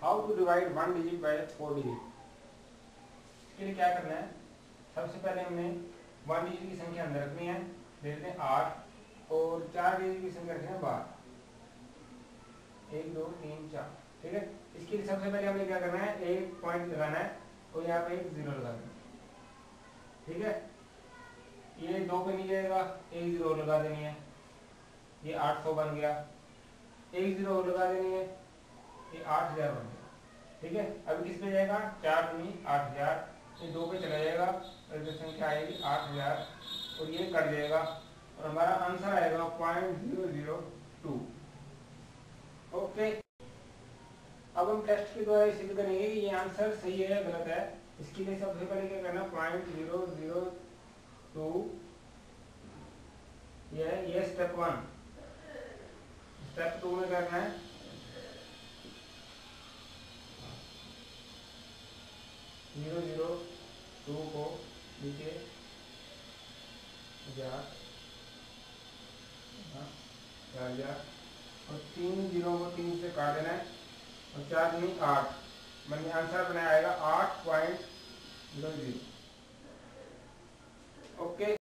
How to divide 1 digit by 4 digit. इसके लिए क्या करना है, सबसे पहले हमने 1 डिजिट की संख्या अंदर रखनी है, देखते हैं 8, और 4 डिजिट की संख्या रखनी है 12, 1 2 3 4। ठीक है, इसके लिए सबसे पहले हमें क्या करना है, एक पॉइंट लगाना है और यहाँ पे एक जीरो लगा देना है। ठीक है, ये 2 पे नहीं जाएगा, एक जीरो और लगा देनी है, ये 800 बन गया, एक जीरो और लगा देनी है, ये 8000 बन गया। ठीक है, अभी किस पे जाएगा, 4 दूनी 8000, ये 2 पे चला जाएगा और जो संख्या आएगी 8000 और ये कट जाएगा और हमारा आंसर आएगा 0.002। ओके, अब हम टेस्ट के द्वारा सिद्ध करेंगे कि ये आंसर सही है या गलत है। इसके लिए सबसे पहले क्या करना, 0.002 ये स्टेप 1। स्टेप 2 में करना है 0.002 को नीचे और 3 जीरो को 3 से काट देना है और 4 दूनी 8, मैंने आंसर बनाया आएगा 8.00। ओके।